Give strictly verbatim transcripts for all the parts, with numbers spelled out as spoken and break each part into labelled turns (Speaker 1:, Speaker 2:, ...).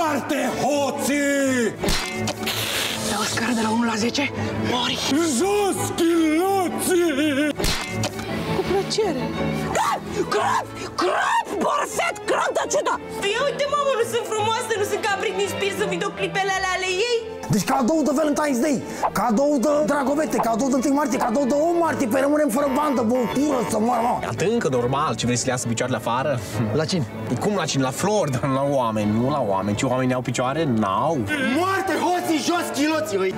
Speaker 1: Moarte, hoții!
Speaker 2: La o scară de la unu la zece, mori.
Speaker 1: Jos, chiloții!
Speaker 2: Cu plăcere.
Speaker 3: Crap! Crap! Crap! Borset! Crap de ciudă!
Speaker 4: Ia uite, mamă, nu sunt frumoase, nu sunt ca Britney Spears în videoclipele alea ale ei?
Speaker 5: Deci cadou de Valentine's Day, cadou de Dragovete, cadou de întâi martie, cadou de opt martie, pe rămânem fără bandă, băutură, să moară, mă.
Speaker 6: Adâncă, normal, ce vrei să le iasă picioarele afară?
Speaker 5: La cine?
Speaker 6: Cum la cine? La flori, dar la oameni, nu la oameni. Ce oameni au picioare? N-au.
Speaker 1: Moarte, hoții, jos, chiloții!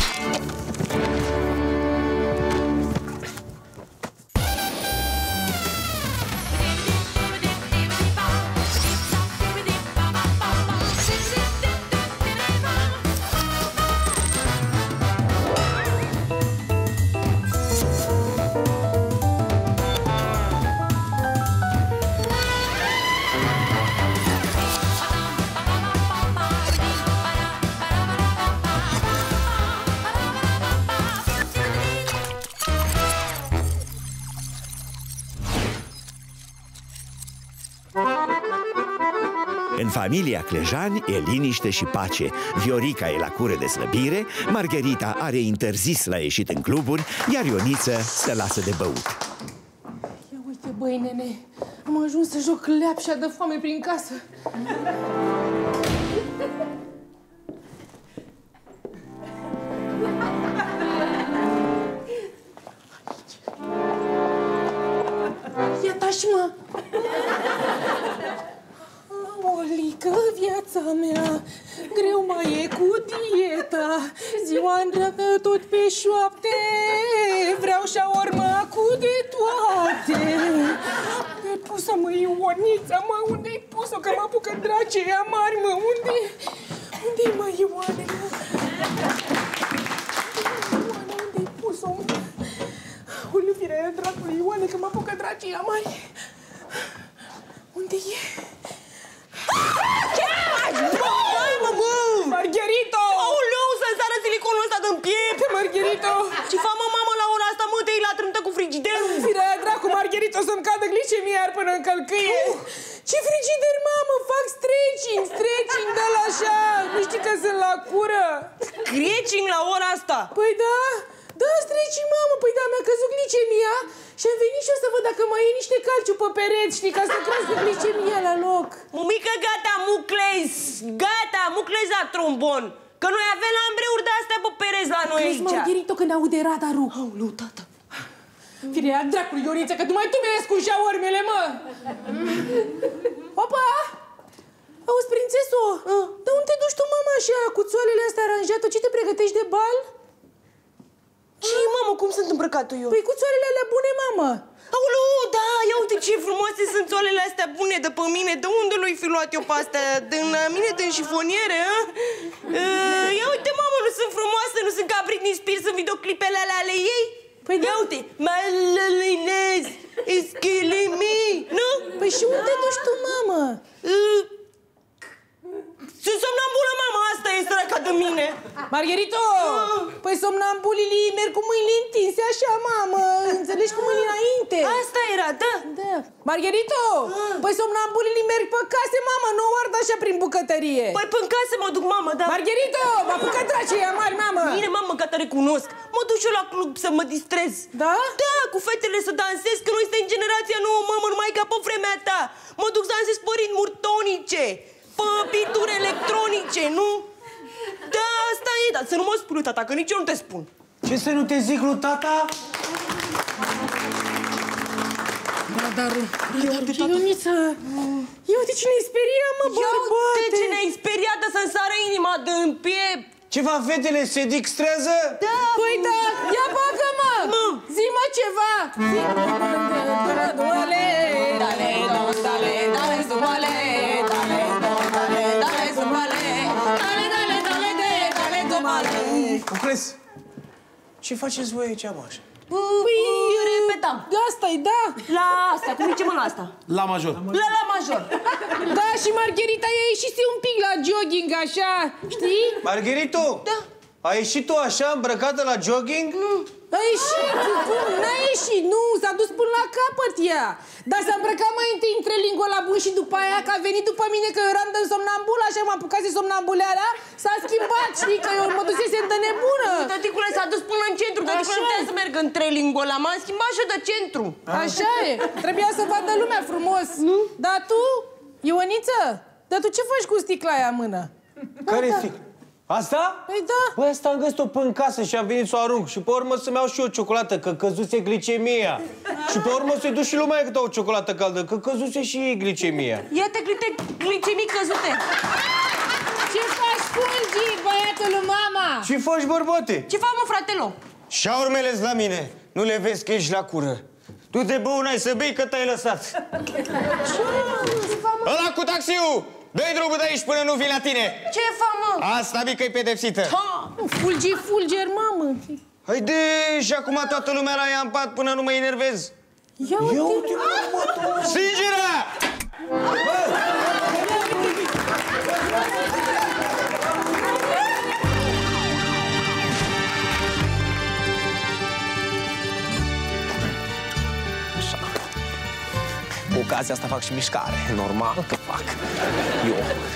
Speaker 7: În familia Clejani e liniște și pace. Viorica e la cure de slăbire, Margherita are interzis la ieșit în cluburi, iar Ioniță se lasă de băut.
Speaker 2: Ia uite, băi, nene, am ajuns să joc leapșa de foame prin casă. Ia tași, mă! Olică, viața mea, greu mai e cu dieta. Ziua întreagă tot pe șoapte, vreau șaorma cu de toate. Unde-ai pus-o, mă, Ionița, mă? Unde-ai pus-o? Că mă apucă dracea mari, mă, unde? Unde-i, mă, Ioane, mă? Ioane, unde-ai pus-o? Ulu, firea dracului, Ioane, că mă apucă dracea mari. Unde e?
Speaker 4: Ce faci? Mamă, bă!
Speaker 2: Margherito!
Speaker 4: Aoleu, să-mi sară siliconul ăsta din piept!
Speaker 2: Margherito!
Speaker 4: Ce fa, mă, mamă, la ora asta, mă, te-ai la trântă cu frigiderul?
Speaker 2: Firea dracu, Margherito, să-mi cadă glicemia iar până în călcâie! Uh. Ce frigider, mamă? Fac stretching, stretching de-l așa! Nu știi că sunt la cură?
Speaker 4: Stretching la ora asta?
Speaker 2: Păi da, da, stretching, mamă, păi da, mi-a căzut glicemia și am venit și eu să văd dacă mai e niște calciu pe pereți, știi, ca să crească glicemia la loc.
Speaker 4: Mumică, gata, muclez, gata, muclez la trombon. Că noi avem lambreuri de-astea pe pereți la noi aici.
Speaker 2: Crezi, Margherito, când aude radarul?
Speaker 4: Aoleu, tata.
Speaker 2: Firea dracului, Ionița, că numai tu mi-ai ascuns șaormele, mă! Opa! Auzi, prințeso, uh. de unde te duci tu, mama, așa, cu țoalele astea aranjate? Ce te pregătești de bal?
Speaker 4: Ce, mamă, cum sunt îmbrăcată eu?
Speaker 2: Păi cu țoalele alea bune, mamă!
Speaker 4: Aoleu, da, ia uite ce frumoase sunt țoalele astea bune de pe mine. De unde l-ai fi luat eu pe astea? Din la mine, din șifoniere, a? Uh, ia uite, mamă, nu sunt frumoase, nu sunt ca Britney Spears în videoclipele alea ale ei?
Speaker 2: Păi
Speaker 4: ia uite, my loneliness is killing me, nu?
Speaker 2: Păi și unde te duci tu, mamă?
Speaker 4: Uh, Sunt somnambulă, mama, asta e săraca de mine.
Speaker 2: Margherito! Uh. Păi somnambulii merg cu mâinile întinse așa, mamă. Înțelegi, cu mâinile înainte.
Speaker 4: Asta era, da?
Speaker 2: Da. Margherito! Uh. Păi somnambulii merg pe case, mamă, nu o ard așa prin bucătărie.
Speaker 4: Păi pe în casă mă duc, mamă, da.
Speaker 2: Margherito! M-a apucat dracea mari, mamă.
Speaker 4: Bine, mamă, că te recunosc. Mă duc și eu la club să mă distrez.
Speaker 2: Da?
Speaker 4: Da, cu fetele să dansez, că noi suntem generația nouă, mamă, numai ca pe vremea ta. Mă duc să dansez pe ritmuri tonice, pe bituri electronice, nu? Da, asta e, dar să nu mă spui, tata, că nici eu nu te spun.
Speaker 1: Ce să nu te zic, lui tata?
Speaker 2: Radarul. Ionița! Ia uite ce ne-ai speriat, mă, bărbate!
Speaker 4: Ia uite ce ne-ai speriat, să-mi sară inima din piept!
Speaker 1: Ceva fetele se dicstrează?
Speaker 4: Da!
Speaker 2: Păi da! Ia bagă-mă! Zi-mă ceva! Dale, dale, dale, dale, zumale, dale, dale, dale, zumale, dale, dale, dale, dale, zumale.
Speaker 1: Lucrez, ce faceți voi aici, mă, așa?
Speaker 4: Păi, repetam.
Speaker 2: Asta-i, da?
Speaker 4: La asta, cum zicem la asta?
Speaker 1: La major.
Speaker 4: La la major.
Speaker 2: Da, și Margherita ea ieșise un pic la jogging, așa, știi?
Speaker 1: Margherito!
Speaker 4: Da.
Speaker 1: Ai ieșit tu așa, îmbrăcată la jogging?
Speaker 4: Nu.
Speaker 2: A ieșit, cum? N-a ieșit, nu, s-a s-a dus până la capăt ea. Dar s-a îmbrăcat mai întâi între lingua la bun și după aia că a venit după mine că eu eram de somnambul, așa m-am apucat de somnambuleala, s-a schimbat, știi, că eu mă dusesem de nebună.
Speaker 4: Tăticule, s-a dus până în centru, tăticule, nu putea să merg între lingua la, m-am schimbat și de centru.
Speaker 2: Așa e, trebuia să vadă lumea frumos. Nu? Dar tu, Ioniță, dar tu ce faci cu sticla aia în mână?
Speaker 1: Care sticlă? Asta?
Speaker 2: Păi da.
Speaker 1: Păi asta am găsit-o până în casă și am venit să o arunc. Și pe urmă să-mi iau și eu ciocolată, că căzuse glicemia. Și pe urmă să-i duc și lumea câte o ciocolată caldă, că căzuse și ei glicemia.
Speaker 4: Iată câte glicemii căzute.
Speaker 2: Ce faci, Fulgi, băiatul lui mama?
Speaker 1: Ce faci, bărbate?
Speaker 4: Ce fac, mă, fratelo?
Speaker 8: Șaurmele-s la mine. Nu le vezi că ești la cură. Tu te bă, n-ai să bei că te-ai lăsat. Ăla cu taxiul! Dă-i drumul de aici până nu vin la tine!
Speaker 4: Ce fac, mă?
Speaker 8: Asta mică-i pedepsită!
Speaker 4: Ha!
Speaker 2: Fulgi, fulger, mamă!
Speaker 8: Haide, și acum toată lumea la ea în pat până nu mă enervez!
Speaker 2: Ia uite!
Speaker 8: Singură!
Speaker 6: Cu ocazia asta fac și mișcare. Normal că fac. Eu...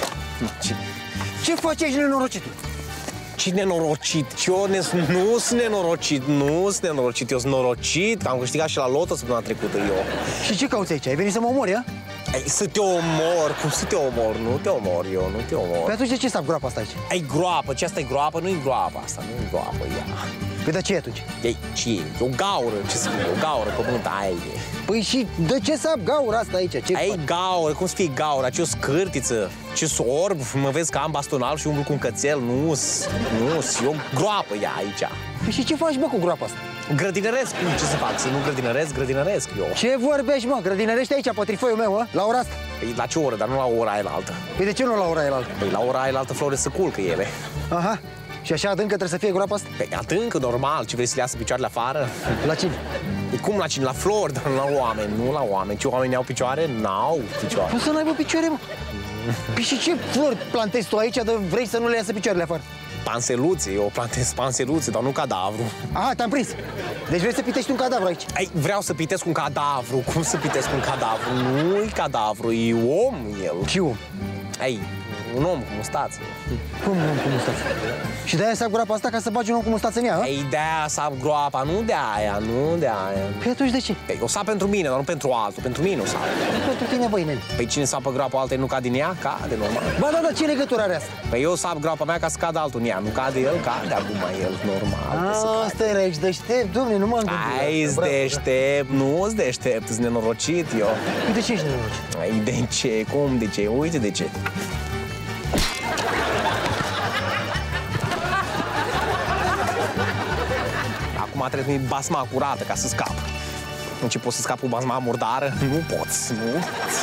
Speaker 6: Ce,
Speaker 5: Ce faci aici, nenorocitul?
Speaker 6: ce nenorocit? Eu ne, nu sunt nenorocit, nu sunt nenorocit. Eu sunt norocit, că am câștigat și la loto săptămâna trecută eu.
Speaker 5: Și ce cauți aici? Ai venit să mă omori, a?
Speaker 6: Ei, să te omor, cum să te omor? Nu te omor eu, nu te omor.
Speaker 5: Păi atunci de ce sap groapa asta aici?
Speaker 6: Ai groapă, ce asta e groapă? Nu-i groapă asta, nu-i groapă ea.
Speaker 5: Păi de ce e atunci?
Speaker 6: Ei, ce e? E o gaură, ce să fie? O gaură, pământ, aia e.
Speaker 5: Păi și de ce sap gaura asta aici? Ce
Speaker 6: Ai gaură, cum să fie gaură? Ce o scârtiță, ce sorb, mă vezi că am baston alb și umblu cu un cățel, nu-s, nu-s, e o groapă ea aici.
Speaker 5: Păi și ce faci, bă, cu groapa asta?
Speaker 6: Grădinăresc, ce să fac? Să nu grădinăresc? Grădinăresc eu.
Speaker 5: Ce vorbești, mă? Grădinărești aici, potrifoiul meu, a? La ora asta?
Speaker 6: Păi la ce oră, dar nu la ora aia altă.
Speaker 5: Păi de ce nu la ora aia altă?
Speaker 6: Păi la ora aia altă flore să culcă ele.
Speaker 5: Aha. Și așa adâncă trebuie să fie groapa asta?
Speaker 6: Păi adâncă, normal, ce vrei să le iasă picioarele afară?
Speaker 5: La cine?
Speaker 6: E cum la cine? La flori, dar nu la oameni, nu la oameni. Ce oamenii au picioare? N-au picioare.
Speaker 5: Poți să n-aibă picioare, mă? Păi și ce flori plantezi tu aici de vrei să nu le iasă picioarele afară?
Speaker 6: Panseluțe, eu plantez panseluțe, dar nu cadavru.
Speaker 5: Aha, te-am prins. Deci vrei să pitești un cadavru aici?
Speaker 6: Ai, vreau să pitesc un cadavru. Cum să pitesc un cadavru? Nu-i cadavru, e om el.
Speaker 5: Ce om?
Speaker 6: Ai, un om cu mustață.
Speaker 5: Cum un om cu mustață? Și de-aia sap groapa asta ca să bagi un om cu mustață în ea, a?
Speaker 6: Ei, de-aia sap groapa, nu de aia, nu de aia.
Speaker 5: Păi atunci de ce?
Speaker 6: Păi, o sap pentru mine, dar nu pentru altul. Pentru mine o sap.
Speaker 5: Pentru tine, băi, nene.
Speaker 6: Păi cine sapă groapa altă nu cade în ea? Cade, normal.
Speaker 5: Ba da, da, ce legătură are asta?
Speaker 6: Păi eu sap groapa mea ca să cadă altul în ea. Nu cade el, cade acum el, normal.
Speaker 5: A, asta era aici deștept, domne, nu m-am gândit.
Speaker 6: Ai-s deștept, nu-s deștept, s nenorocit eu.
Speaker 5: De ce ești nenorocit?
Speaker 6: Ai, de ce? Cum de ce? Uite de ce. Acum trebuie să-mi basma curată ca să scap. Nu ce pot să scap cu basma murdară? Nu poți, nu?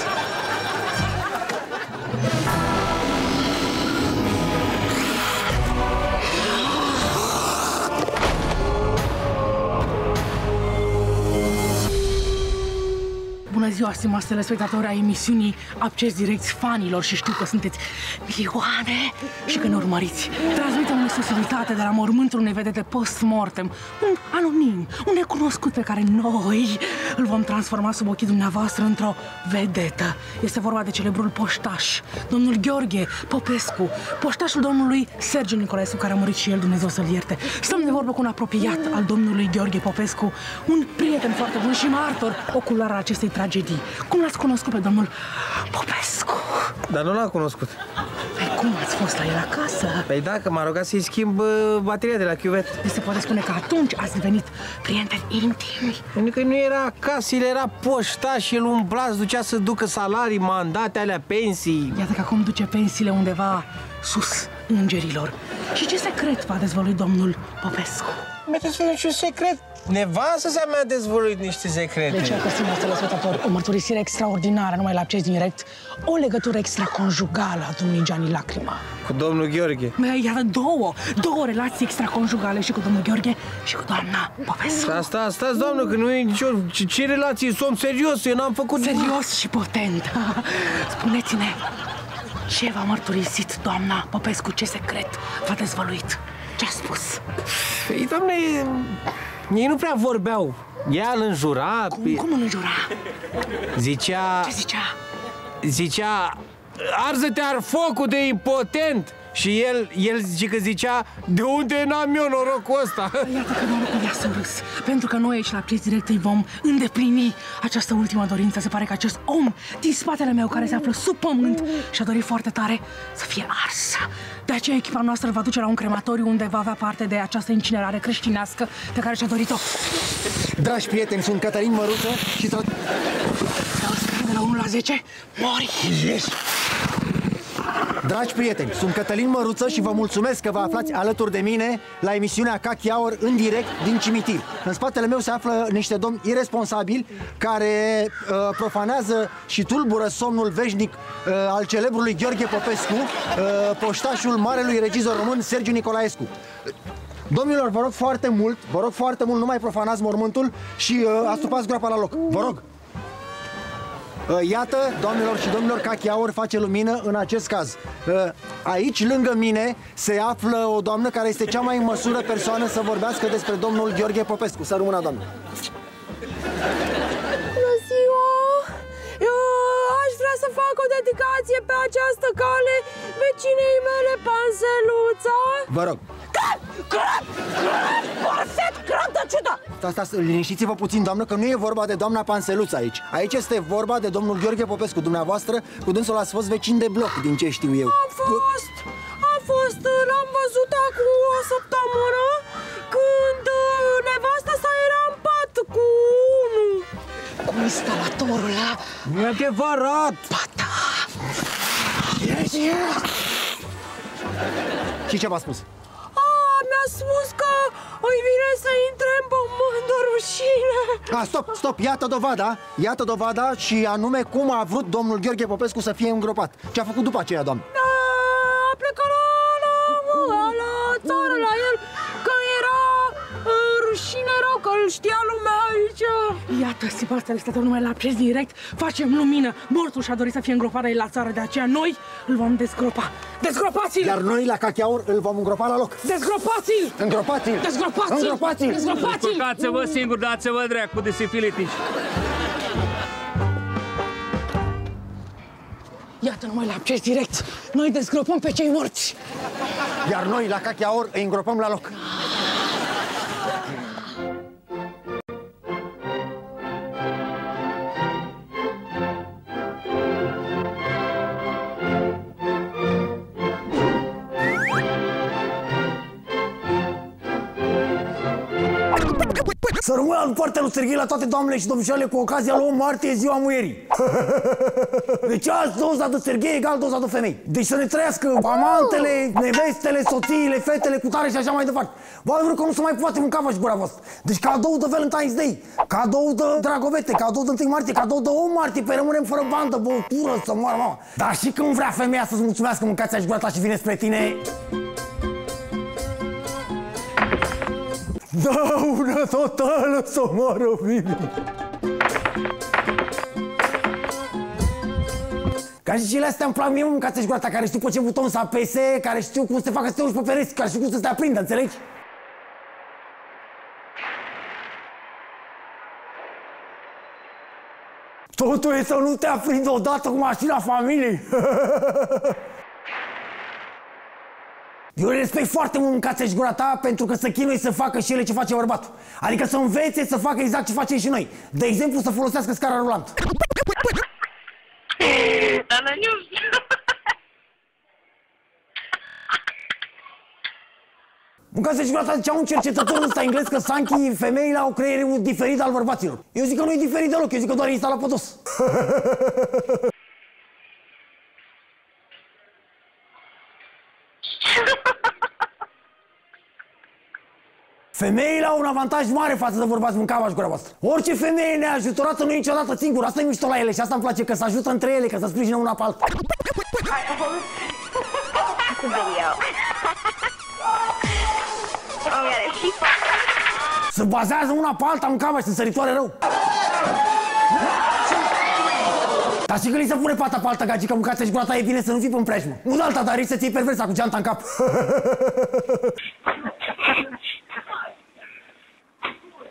Speaker 2: Bună ziua, stimați telespectatori ai emisiunii Acces Direct fanilor și știu că sunteți milioane și că ne urmăriți. Transmitem în exclusivitate de la mormântul unei vedete post-mortem, un anonim, un necunoscut pe care noi îl vom transforma sub ochii dumneavoastră într-o vedetă. Este vorba de celebrul poștaș, domnul Gheorghe Popescu, poștașul domnului Sergiu Nicolaescu, care a murit și el, Dumnezeu să-l ierte. Stăm de vorbă cu un apropiat al domnului Gheorghe Popescu, un prieten foarte bun și martor ocular al acestei tragedii. Cum l-ați cunoscut pe domnul Popescu?
Speaker 1: Dar nu l-am cunoscut.
Speaker 2: Păi cum ați fost la el acasă?
Speaker 1: Păi da, că m-a rugat să-i schimb uh, bateria de la chiuvet.
Speaker 2: Deci se poate spune că atunci ați devenit prieteni intimi.
Speaker 1: Pentru că nu era acasă, el era poștaș, el umbla, se ducea să ducă salarii, mandate, alea, pensii.
Speaker 2: Iată că acum duce pensiile undeva sus îngerilor. Și ce secret v-a dezvăluit domnul Popescu?
Speaker 1: Mi-a dezvăluit și un secret. Nevastă sa mi-a dezvăluit niște secrete.
Speaker 2: Deci, iată, stimați telespectatori, o mărturisire extraordinară, numai la Acces Direct, o legătură extraconjugală a domnului Gianni Lacrima.
Speaker 1: Cu domnul Gheorghe.
Speaker 2: Iată două, două relații extraconjugale și cu domnul Gheorghe și cu doamna Popescu.
Speaker 1: Asta, stați, doamnă, că nu e nicio... Ce, ce relații? Som serios, eu n-am făcut...
Speaker 2: Serios și potent. Spuneți-ne, ce v-a mărturisit doamna Popescu, ce secret v-a dezvăluit? Ce a spus?
Speaker 1: Păi, doamne, Ei nu prea vorbeau. Ea îl înjura.
Speaker 3: Cum, cum îl înjura?
Speaker 1: Zicea...
Speaker 3: Ce zicea?
Speaker 1: Zicea... Arză-te ar focul de impotent! Și el, el zice că zicea, de unde n-am eu norocul ăsta?
Speaker 3: Iată că norocul i-a surâs. Pentru că noi aici la Acces Direct îi vom îndeplini această ultimă dorință. Se pare că acest om din spatele meu, care se află sub pământ, și-a dorit foarte tare să fie ars. De aceea echipa noastră îl va duce la un crematoriu unde va avea parte de această incinerare creștinească pe care și-a dorit-o.
Speaker 5: Dragi prieteni, sunt Cătălin Măruță și...
Speaker 3: Dau de la unu la zece, mori!
Speaker 5: Yes. Dragi prieteni, sunt Cătălin Măruță și vă mulțumesc că vă aflați alături de mine la emisiunea Kaki Hour în direct din cimitir. În spatele meu se află niște domni irresponsabili care uh, profanează și tulbură somnul veșnic uh, al celebrului Gheorghe Popescu, uh, poștașul marelui regizor român Sergiu Nicolaescu. Domnilor, vă rog foarte mult, vă rog foarte mult, nu mai profanați mormântul și uh, astupați groapa la loc. Vă rog. Iată, doamnelor și domnilor, Kaki Hour face lumină în acest caz. Aici, lângă mine, se află o doamnă care este cea mai în măsură persoană să vorbească despre domnul Gheorghe Popescu. Să rămână, doamnă.
Speaker 2: Bună ziua! Eu aș vrea să fac o dedicație pe această cale vecinei mele, Panseluța.
Speaker 5: Vă rog.
Speaker 3: Crap! Crap! Crap! Perfect! Crap de ciudă!
Speaker 5: Stați, stați, liniștiți-vă puțin, doamnă, că nu e vorba de doamna Panseluța aici. Aici este vorba de domnul Gheorghe Popescu, dumneavoastră, cu dânsul ați fost vecin de bloc, din ce știu eu.
Speaker 2: Am fost, am fost, l-am văzut acum o săptămână, când nevasta sa era în pat cu unul.
Speaker 3: Cu instalatorul ăla?
Speaker 1: E adevărat!
Speaker 3: Ba da!
Speaker 5: Yes, yes. Și ce v-a spus?
Speaker 2: Mi-a spus că îi vine să intre în pământ de rușine.
Speaker 5: A, stop, stop, iată dovada, iată dovada și anume cum a vrut domnul Gheorghe Popescu să fie îngropat. Ce a făcut după aceea, doamnă?
Speaker 2: A, a plecat la, la, la, la țară la el, că era uh, rușine rău, că îl știa lumea aici.
Speaker 3: Iată, stimați telespectatori, numai la Acces Direct facem lumină. Mortul și-a dorit să fie îngropat aici la țară, de aceea noi îl vom dezgropa. Dezgropați-l!
Speaker 5: Iar noi la Kaki Hour îl vom îngropa la loc.
Speaker 3: Dezgropați-l!
Speaker 5: Îngropați-l!
Speaker 3: Dezgropați-l!
Speaker 5: Îngropați-l!
Speaker 3: Dezgropați-l!
Speaker 9: Descurcați-vă singur, dați-vă dracu de sifilitici.
Speaker 3: Iată, numai la Acces Direct noi dezgropăm pe cei morți.
Speaker 5: Iar noi la Kaki Hour îi îngropăm la loc. Să rămână în partea lui Serghei la toate doamnele și domnișoarele cu ocazia lui martie, ziua muierii. Deci azi doza de Serghei egal doza de femei. Deci să ne trăiască amantele, nevestele, soțiile, fetele, cu tare și așa mai departe. Vă adevăr că nu se mai poate mânca vă și gura voastră. Deci cadou de Valentine's Day, cadou de Dragobete, cadou de întâi martie, cadou de opt martie, pe rămânem fără bandă, băutură, să moară mama. Dar și când vrea femeia să-ți mulțumească, mâncați și gura ta și vine spre tine. Daună totală să moară bine. Ca și cele astea îmi plac mie, mâncați și gura ta, care știu pe ce buton să apese, care știu cum să te facă să te urci pe pereți, care știu cum să te aprindă, înțelegi? Totul e să nu te aprindă odată cu mașina familiei. Eu respect foarte mult mâncați și gura ta pentru că să chinui să facă și ele ce face bărbatul. Adică să învețe să facă exact ce facem și noi. De exemplu, să folosească scara rulantă. Mâncați și gura ta, zicea un cercetător ăsta englez că Sankey, femeile au creierul diferit al bărbaților. Eu zic că nu e diferit deloc, eu zic că doar e instalat pe dos. Femeile au un avantaj mare față de bărbați, mâncava și gura voastră. Orice femeie neajutorată nu e niciodată singură. Asta e mișto la ele și asta îmi place, că se ajută între ele, că se sprijină una pe alta. Se bazează una pe alta, mâncava și sunt săritoare rău. Dar și că li se pune pata pe alta, gagică, mâncați și gura ta, e bine să nu fii pe-n preajmă. Nu de alta, dar risc să-ți iei perversa cu geanta în cap.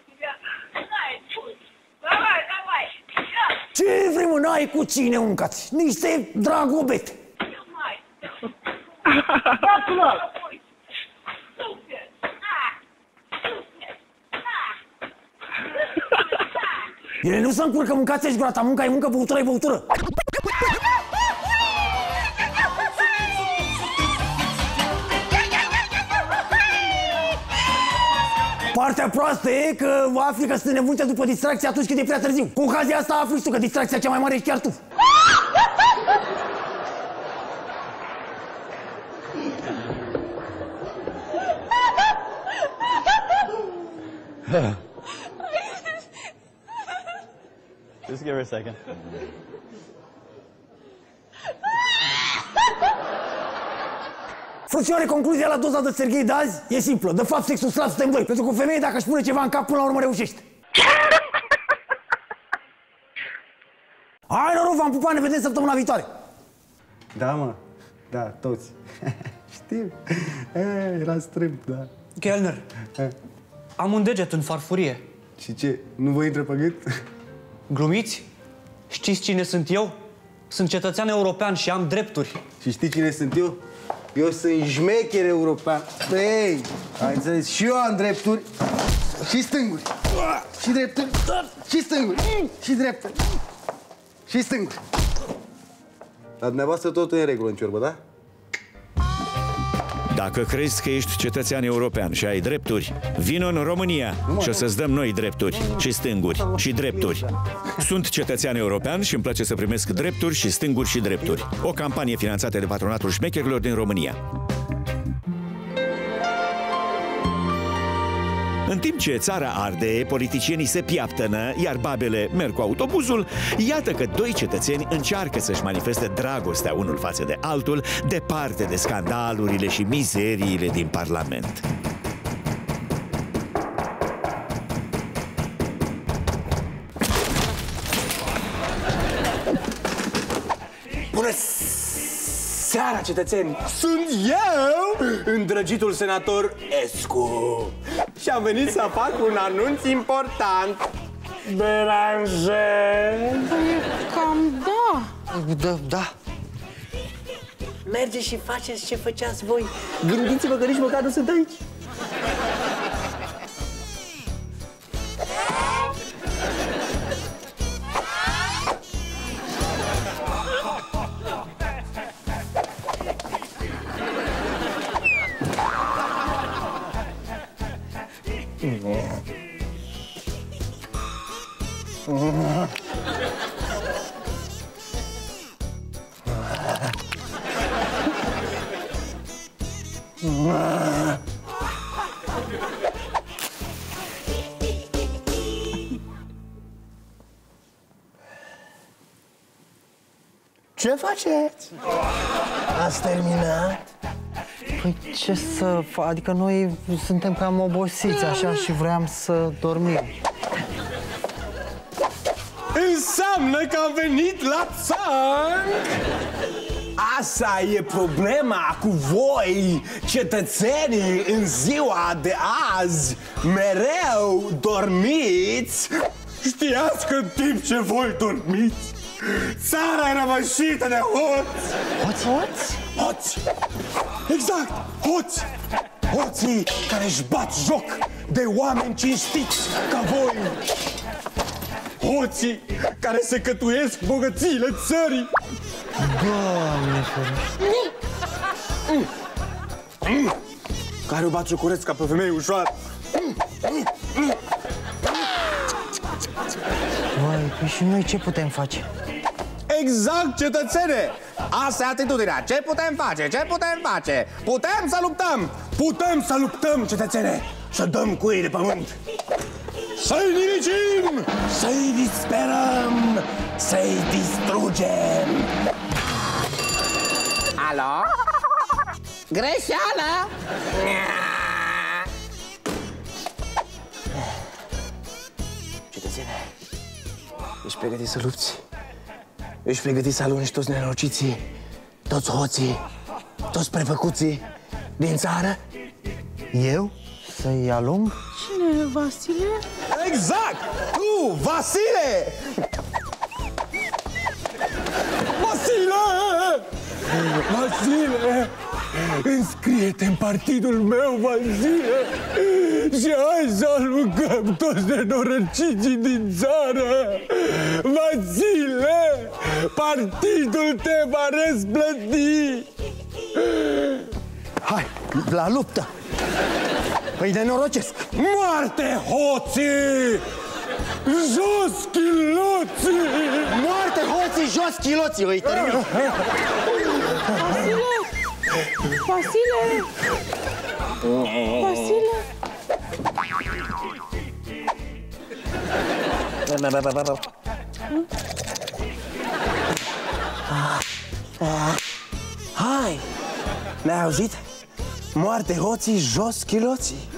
Speaker 5: Ce vrei, mă, n-ai cu cine uncați? Niște dragobete. Ele nu se încurcă, mâncați aici gura ta, munca e muncă, băutură e băutură. Partea proastă e că afli că sunt nebunite după distracție atunci când e prea târziu. Cu ocazia asta afli tu că distracția cea mai mare ești chiar tu.
Speaker 10: Just give her a second.
Speaker 5: Frățioare, concluzia la doza de Serghei de azi e simplă. De fapt, sexul slab suntem voi. Pentru că o femeie, dacă își pune ceva în cap, până la urmă reușește. Hai, noroc, v-am pupat, ne vedem săptămâna viitoare.
Speaker 11: Da, mă. Da, toți. Știu. E, era strâmb, da.
Speaker 12: Chelner, am un deget în farfurie.
Speaker 11: Și ce? Nu vă intră pe gât?
Speaker 12: Glumiți? Știți cine sunt eu? Sunt cetățean european și am drepturi.
Speaker 11: Și știi cine sunt eu? Eu sunt șmecher european. Ei, ai înțeles? Și eu am drepturi și stânguri. Și drepturi și stânguri. Și drepturi și stânguri. La dumneavoastră totul e în regulă în ciorbă, da?
Speaker 7: Dacă crezi că ești cetățean european și ai drepturi, vino în România și o să-ți dăm noi drepturi și stânguri și drepturi. Sunt cetățean european și îmi place să primesc drepturi și stânguri și drepturi. O campanie finanțată de Patronatul Șmecherilor din România. În timp ce țara arde, politicienii se piaptănă, iar babele merg cu autobuzul, iată că doi cetățeni încearcă să-și manifeste dragostea unul față de altul, departe de scandalurile și mizeriile din Parlament.
Speaker 1: Bună seara, cetățeni! Sunt eu, îndrăgitul senator Escu. Și am venit să fac un anunț important. Beranger!
Speaker 2: Cam da.
Speaker 12: Da, da.
Speaker 1: Mergeți și faceți ce făceați voi. Gândiți-vă că nici măcar nu sunt aici. Ce faceți? Ați terminat?
Speaker 12: Păi ce să fac? Adică noi suntem cam obosiți așa și vreau să dormim.
Speaker 1: Înseamnă că am venit la țanc! Asta e problema cu voi, cetățenii, în ziua de azi. Mereu dormiți. Știați că în timp ce voi dormiți, țara e răvășită de hoți.
Speaker 12: Hoți? Hoți?
Speaker 1: Hoți! Exact! Hoți! Hoții care își bat joc de oameni cinstiți ca voi. Hoții care se cătuiesc bogățiile țării.
Speaker 12: Doamne ferește!
Speaker 1: Mm. Mm. Care o bat jocureț ca pe femei ușoară.
Speaker 12: Vai, păi și noi ce putem face?
Speaker 1: Exact, cetățene! Asta e atitudinea. Ce putem face? Ce putem face? Putem să luptăm! Putem să luptăm, cetățene! Să dăm cu ei de pământ! Să-i nimicim! Să-i disperăm! Să-i distrugem!
Speaker 13: Alo? Greșeală!
Speaker 1: Cetățene, ești pregătit să lupți? Ești pregătit să alungi toți nenorociții, toți hoții, toți prefăcuții din țară?
Speaker 12: Eu? Să-i alung?
Speaker 2: Cine, Vasile?
Speaker 1: Exact! Tu, Vasile! Vasile, înscrie-te în partidul meu, Vasile, și hai să aluncăm toți nenorăciții din țară. Vasile, partidul te va răsplăti.
Speaker 5: Hai, la luptă! Păi nenorocesc!
Speaker 1: Moarte, hoții! Jos chiloții!
Speaker 5: Moarte, hoții, jos chiloții! Îi termin!
Speaker 2: Vasile! Vasile! Vasile!
Speaker 1: Hai! Ne-ai auzit? Moarte, hoții, jos chiloții!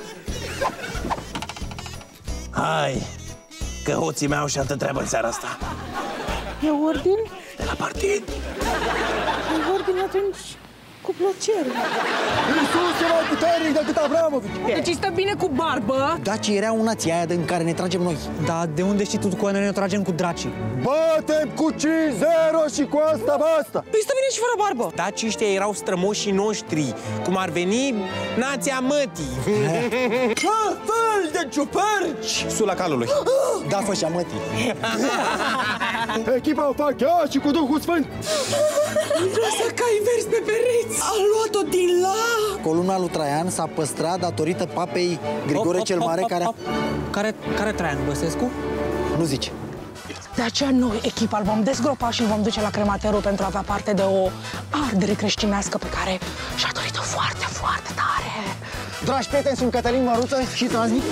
Speaker 1: Hai! Că hoții mei au și altă treabă în seara asta.
Speaker 2: E ordin?
Speaker 1: De la partid.
Speaker 2: E ordin atunci, cu plăcere.
Speaker 5: Iisus e mai puternic decât Abramovici!
Speaker 3: Deci stă bine cu barbă.
Speaker 12: Dacii erau nația aia din care ne tragem noi.
Speaker 13: Da, de unde știi tu că noi ne tragem cu dracii?
Speaker 5: Batem cu cinci zero și cu asta basta!
Speaker 3: Păi stă bine și fără barbă.
Speaker 6: Dacii ăștia erau strămoșii noștri, cum ar veni nația mătii.
Speaker 5: Ce fel de ciuperci!
Speaker 6: Sula calului.
Speaker 12: Da, fășa mătii.
Speaker 5: Echipa o fac ea și cu Duhul Sfânt!
Speaker 2: Miroase cai verzi pe pereți. A luat-o din la...
Speaker 12: Columna lui Traian s-a păstrat datorită papei Grigore cel Mare, care...
Speaker 13: Care, care Traian, Băsescu?
Speaker 12: Nu zice.
Speaker 3: De aceea noi, echipa, îl vom dezgropa și îl vom duce la crematorul pentru a avea parte de o ardere creștinească pe care și-a dorit-o foarte, foarte tare.
Speaker 12: Dragi prieteni, sunt Cătălin Măruță și transmit...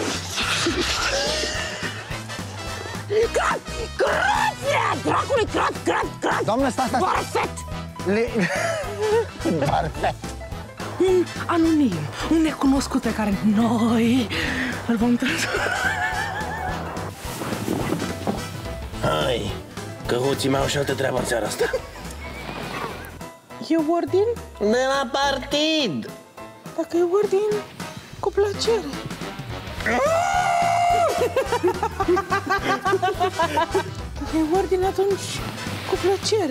Speaker 3: Crat! Crat! Dracului, crat, crat, crat!
Speaker 12: Doamnă, stați, stați!
Speaker 3: Varset!
Speaker 12: Le... Varset!
Speaker 3: Un anonim, un necunoscut pe care noi îl vom transforma.
Speaker 1: Hai, că hoții mei au și altă treabă în seara asta.
Speaker 2: E ordin?
Speaker 1: De la partid.
Speaker 2: Dacă e ordin, cu plăcere. Dacă e ordin, atunci cu plăcere.